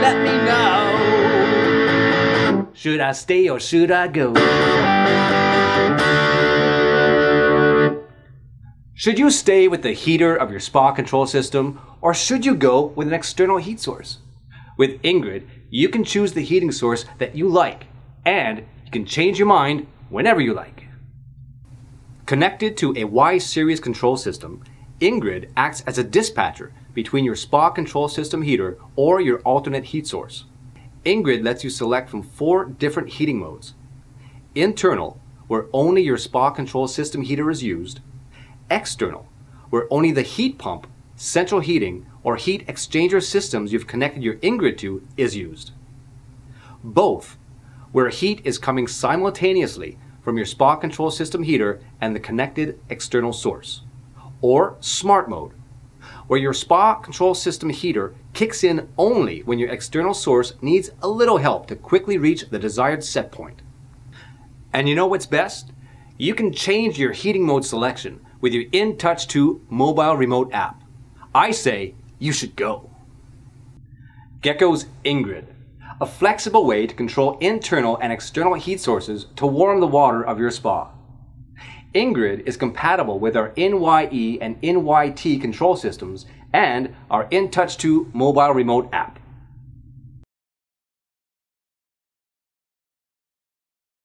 let me know. Should I stay or should I go? Should you stay with the heater of your spa control system, or should you go with an external heat source? With Ingrid, you can choose the heating source that you like, and you can change your mind whenever you like. Connected to a Y-series control system, Ingrid acts as a dispatcher between your spa control system heater or your alternate heat source. Ingrid lets you select from 4 different heating modes: internal, where only your spa control system heater is used; external, where only the heat pump, central heating, or heat exchanger systems you've connected your Ingrid to is used; both, where heat is coming simultaneously from your spa control system heater and the connected external source; or smart mode, where your spa control system heater kicks in only when your external source needs a little help to quickly reach the desired set point. And you know what's best? You can change your heating mode selection with your InTouch 2 mobile remote app. I say you should go. Gecko's Ingrid, a flexible way to control internal and external heat sources to warm the water of your spa. Ingrid is compatible with our NYE and NYT control systems and our InTouch 2 mobile remote app.